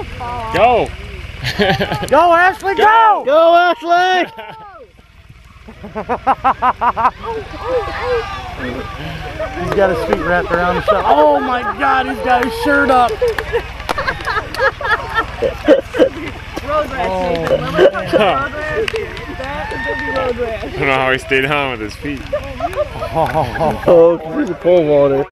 Go! Go, Ashley, go! Go, Ashley! He's got his feet wrapped around the shot. Oh my God, he's got his shirt up. Road rash, Nathan. Remember road rash? That is gonna be road rash. I don't know how he stayed on with his feet. Oh, there's a pole vaulter.